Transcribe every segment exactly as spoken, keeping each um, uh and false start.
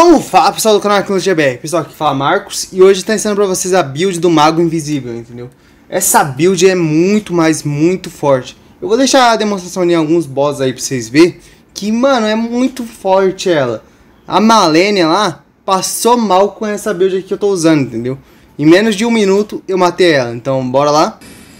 Então, fala pessoal do canal Arqueologia B R, pessoal, aqui fala Marcos e hoje tá ensinando pra vocês a build do Mago Invisível, entendeu? Essa build é muito, mas muito forte. Eu vou deixar a demonstração de alguns boss aí pra vocês verem que, mano, é muito forte ela. A Malenia lá passou mal com essa build aqui que eu tô usando, entendeu? Em menos de um minuto eu matei ela, então bora lá.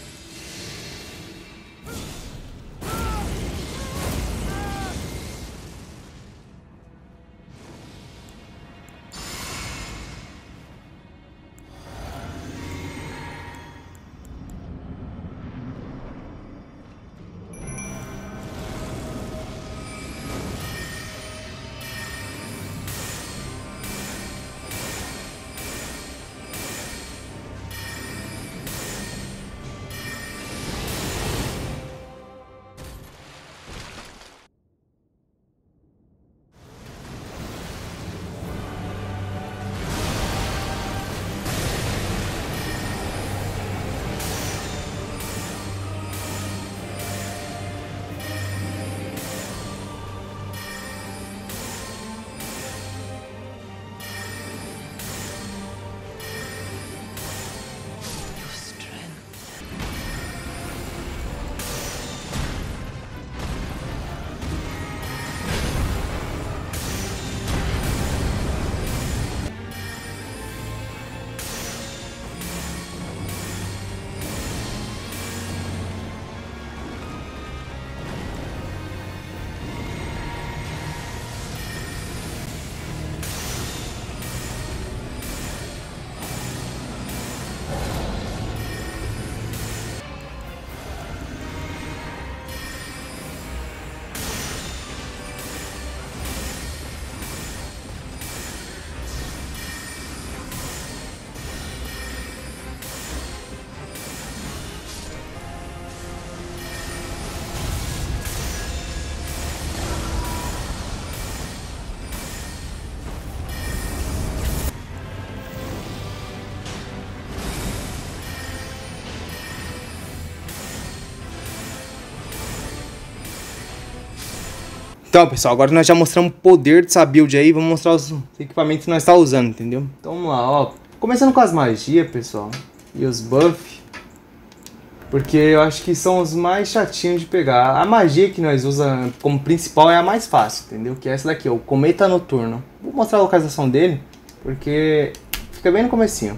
Então pessoal, agora nós já mostramos o poder dessa build aí, vamos mostrar os equipamentos que nós estamos usando, entendeu? Então vamos lá, ó. Começando com as magias, pessoal, e os buffs, porque eu acho que são os mais chatinhos de pegar. A magia que nós usamos como principal é a mais fácil, entendeu? Que é essa daqui, ó, o Cometa Noturno. Vou mostrar a localização dele, porque fica bem no comecinho.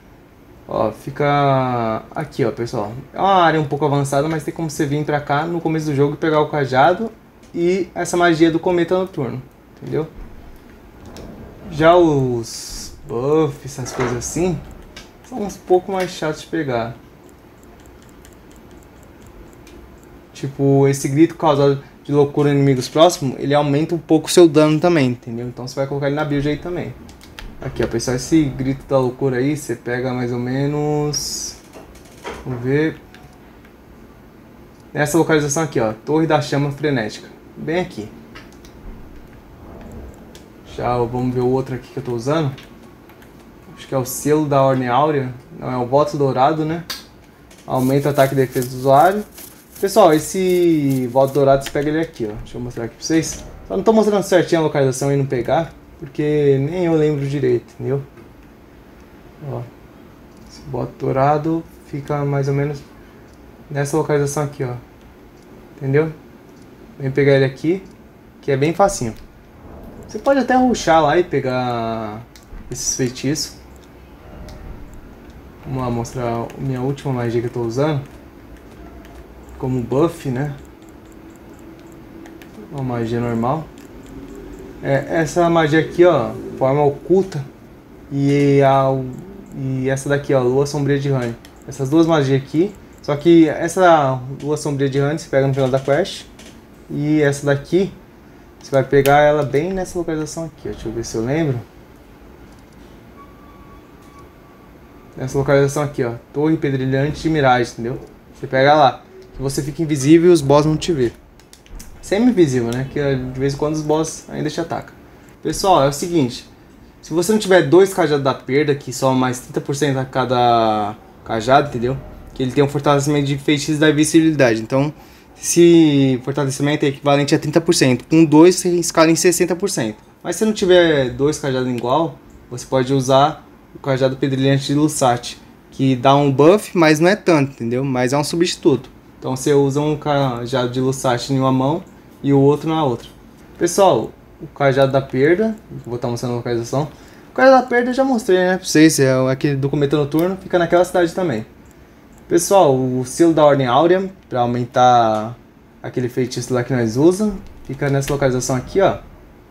Ó, fica aqui, ó, pessoal. É uma área um pouco avançada, mas tem como você vir pra cá no começo do jogo e pegar o cajado e essa magia do Cometa Noturno, entendeu? Já os buffs, essas coisas assim, são uns pouco mais chatos de pegar. Tipo, esse grito causado de loucura em inimigos próximos, ele aumenta um pouco o seu dano também, entendeu? Então você vai colocar ele na build aí também. Aqui, ó, pessoal, esse grito da loucura aí, você pega mais ou menos... Vamos ver... Nessa localização aqui, ó, Torre da Chama Frenética. Bem aqui. Já vamos ver o outro aqui que eu tô usando. Acho que é o Selo da Ordem Áurea. Não, é o Voto Dourado, né? Aumenta o ataque e defesa do usuário. Pessoal, esse Voto Dourado você pega ele aqui, ó. Deixa eu mostrar aqui pra vocês. Só não tô mostrando certinho a localização e não pegar, porque nem eu lembro direito, entendeu? Ó, esse Voto Dourado fica mais ou menos nessa localização aqui, ó. Entendeu? Vem pegar ele aqui, que é bem facinho. Você pode até rushar lá e pegar esses feitiços. Vamos lá mostrar a minha última magia que eu tô usando. Como buff, né? Uma magia normal. É, essa magia aqui, ó, forma oculta. E, a, e essa daqui, ó, Lua Sombria de Rani. Essas duas magias aqui. Só que essa Lua Sombria de Rani você pega no final da quest. E essa daqui, você vai pegar ela bem nessa localização aqui, ó. Deixa eu ver se eu lembro. Nessa localização aqui, ó. Torre Pedrilhante de Miragem, entendeu? Você pega lá, que você fica invisível e os boss não te vê. Semi-invisível, né? Que de vez em quando os boss ainda te atacam. Pessoal, é o seguinte. Se você não tiver dois cajados da perda, que só mais trinta por cento a cada cajado, entendeu? Que ele tem um fortalecimento de feitiços da invisibilidade. Então... esse fortalecimento é equivalente a trinta por cento. Com dois você escala em sessenta por cento. Mas se não tiver dois cajados igual, você pode usar o cajado pedrilhante de Lussat, que dá um buff, mas não é tanto, entendeu? Mas é um substituto. Então você usa um cajado de Lussat em uma mão e o outro na outra. Pessoal, o cajado da perda, vou estar mostrando a localização. O cajado da perda eu já mostrei, né, pra vocês, é aquele do Cometa Noturno, fica naquela cidade também. Pessoal, o selo da Ordem Áurea, para aumentar aquele feitiço lá que nós usamos, fica nessa localização aqui, ó.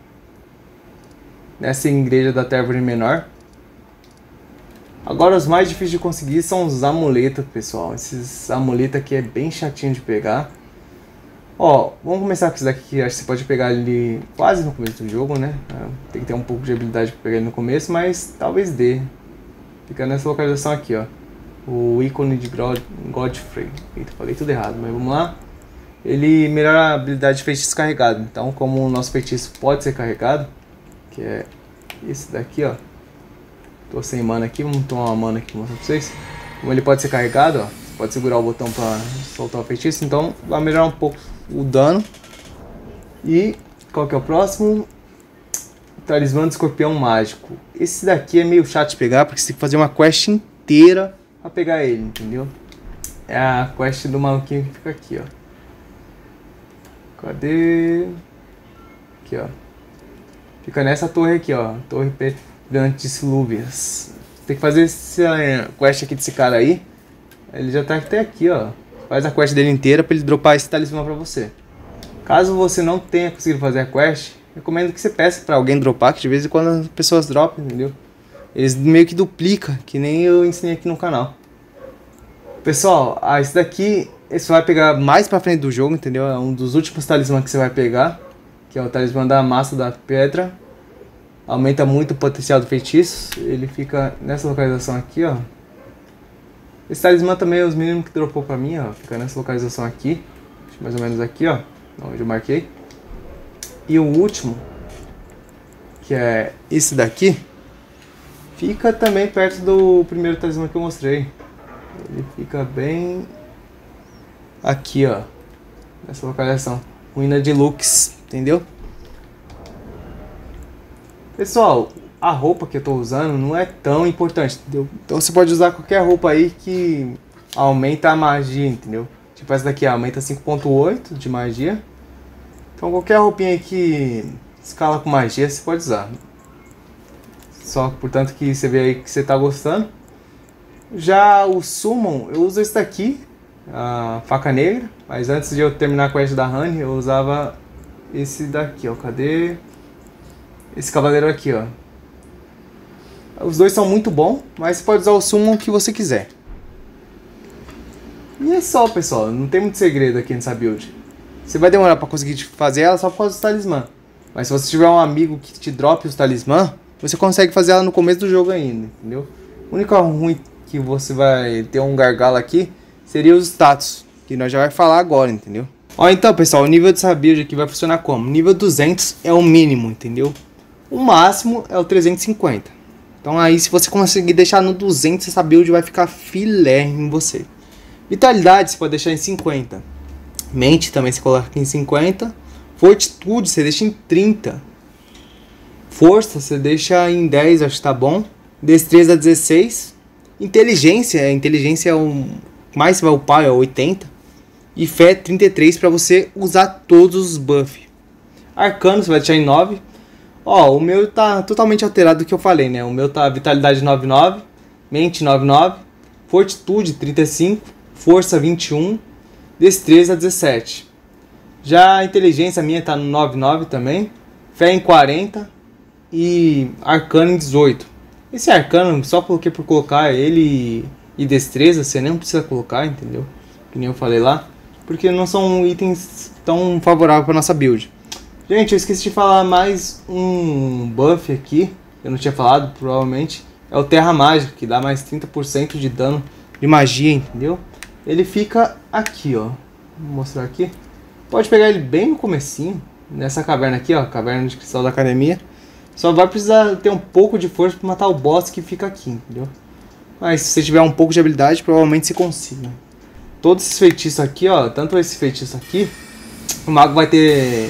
Nessa igreja da Térvore Menor. Agora os mais difíceis de conseguir são os amuletos, pessoal. Esses amuletos aqui é bem chatinho de pegar. Ó, vamos começar com esse daqui, que acho que você pode pegar ele quase no começo do jogo, né? Tem que ter um pouco de habilidade para pegar ele no começo, mas talvez dê. Fica nessa localização aqui, ó. O ícone de Godfrey. Eita, falei tudo errado, mas vamos lá. Ele melhora a habilidade de feitiço carregado. Então, como o nosso feitiço pode ser carregado, que é esse daqui, ó. Tô sem mana aqui, vamos tomar uma mana aqui pra mostrar pra vocês. Como ele pode ser carregado, ó. Você pode segurar o botão pra soltar o feitiço, então vai melhorar um pouco o dano. E qual que é o próximo? O Talismã do Escorpião Mágico. Esse daqui é meio chato de pegar, porque você tem que fazer uma quest inteira pra pegar ele, entendeu? É a quest do maluquinho que fica aqui, ó. Cadê? Aqui, ó. Fica nessa torre aqui, ó. Torre Pedrantes Lúvias. Tem que fazer essa quest aqui desse cara aí. Ele já tá até aqui, ó. Faz a quest dele inteira pra ele dropar esse talismã pra você. Caso você não tenha conseguido fazer a quest, recomendo que você peça pra alguém dropar, que de vez em quando as pessoas dropam, entendeu? Eles meio que duplicam, que nem eu ensinei aqui no canal. Pessoal, ah, esse daqui, esse vai pegar mais pra frente do jogo, entendeu? É um dos últimos talismãs que você vai pegar, que é o talismã da massa da pedra. Aumenta muito o potencial do feitiço. Ele fica nessa localização aqui, ó. Esse talismã também é os mínimos que dropou pra mim, ó. Fica nessa localização aqui. Mais ou menos aqui, ó. Onde eu marquei. E o último, que é esse daqui, fica também perto do primeiro talismã que eu mostrei. Ele fica bem aqui, ó. Nessa localização. Ruína de Lux, entendeu? Pessoal, a roupa que eu tô usando não é tão importante, entendeu? Então você pode usar qualquer roupa aí que aumenta a magia, entendeu? Tipo essa daqui, aumenta cinco ponto oito de magia. Então qualquer roupinha aí que escala com magia você pode usar. Só portanto que você vê aí que você tá gostando. Já o Summon, eu uso esse daqui, a faca negra. Mas antes de eu terminar a quest da Honey, eu usava esse daqui, ó. Cadê? Esse cavaleiro aqui, ó. Os dois são muito bons, mas você pode usar o Summon que você quiser. E é só, pessoal. Não tem muito segredo aqui nessa build. Você vai demorar pra conseguir fazer ela só por causa dos talismã. Mas se você tiver um amigo que te drope os talismã, você consegue fazer ela no começo do jogo ainda, entendeu? O único ruim que você vai ter um gargalo aqui seria os status, que nós já vai falar agora, entendeu? Ó, então, pessoal, o nível dessa build aqui vai funcionar como? Nível duzentos é o mínimo, entendeu? O máximo é o trezentos e cinquenta. Então aí se você conseguir deixar no duzentos, essa build vai ficar filé em você. Vitalidade você pode deixar em cinquenta. Mente também você coloca em cinquenta. Fortitude você deixa em trinta. Força você deixa em dez, acho que tá bom. Destreza dezesseis. Inteligência, inteligência é o mais você vai upar, é oitenta. E fé trinta e três para você usar todos os buffs. Arcano você vai deixar em nove. Ó, o meu tá totalmente alterado do que eu falei, né? O meu tá vitalidade noventa e nove, mente noventa e nove, fortitude trinta e cinco, força vinte e um, destreza dezessete. Já a inteligência minha tá no noventa e nove também, fé em quarenta e arcano em dezoito. Esse arcano só coloquei por colocar ele e destreza, você nem precisa colocar, entendeu? Que nem eu falei lá, porque não são itens tão favoráveis para nossa build. Gente, eu esqueci de falar mais um buff aqui, eu não tinha falado, provavelmente, é o Terra Mágica, que dá mais trinta por cento de dano de magia, entendeu? Ele fica aqui, ó, vou mostrar aqui, pode pegar ele bem no comecinho, nessa caverna aqui, ó, caverna de cristal da academia, só vai precisar ter um pouco de força para matar o boss que fica aqui, entendeu? Mas se você tiver um pouco de habilidade, provavelmente você consiga. Todos esses feitiços aqui, ó, tanto esse feitiço aqui, o mago vai ter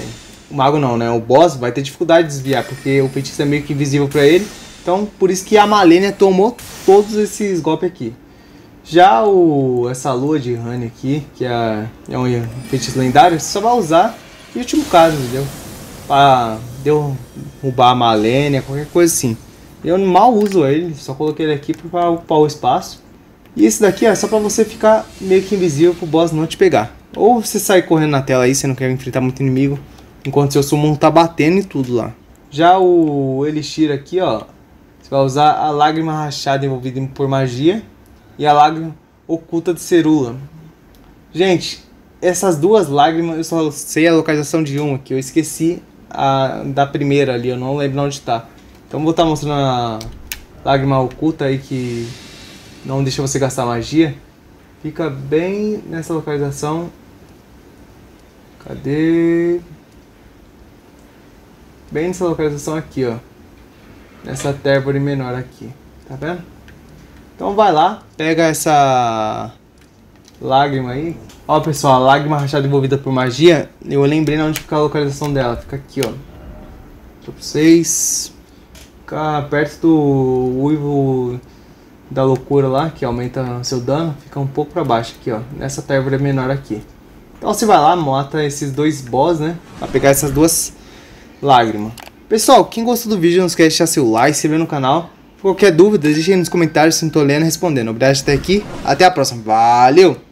o mago não, né? O boss vai ter dificuldade de desviar, porque o feitiço é meio que invisível pra ele. Então, por isso que a Malenia tomou todos esses golpes aqui. Já o, essa lua de Honey aqui, que é, é um feitiço lendário, você só vai usar em último caso, entendeu? Pra derrubar a Malenia, qualquer coisa assim. Eu mal uso ele, só coloquei ele aqui para ocupar o espaço. E esse daqui é só pra você ficar meio que invisível pro boss não te pegar. Ou você sai correndo na tela aí, você não quer enfrentar muito inimigo, enquanto seu summon tá batendo e tudo lá. Já o Elixir aqui, ó, você vai usar a lágrima rachada envolvida por magia e a lágrima oculta de cerula. Gente, essas duas lágrimas, eu só sei a localização de uma, que eu esqueci a da primeira ali, eu não lembro onde tá. Então vou estar mostrando a lágrima oculta aí que não deixa você gastar magia. Fica bem nessa localização. Cadê? Bem nessa localização aqui, ó. Nessa térvore menor aqui. Tá vendo? Então vai lá, pega essa lágrima aí. Ó, pessoal, a lágrima rachada envolvida por magia, eu lembrei onde fica a localização dela. Fica aqui, ó. Pra vocês. Fica perto do uivo da loucura lá, que aumenta seu dano. Fica um pouco pra baixo aqui, ó. Nessa térvore menor aqui. Então você vai lá, mata esses dois boss, né? Pra pegar essas duas lágrimas. Pessoal, quem gostou do vídeo, não esquece de deixar seu like, se inscrever no canal. Qualquer dúvida, deixe aí nos comentários, se não tô lendo, respondendo. Obrigado até aqui. Até a próxima. Valeu!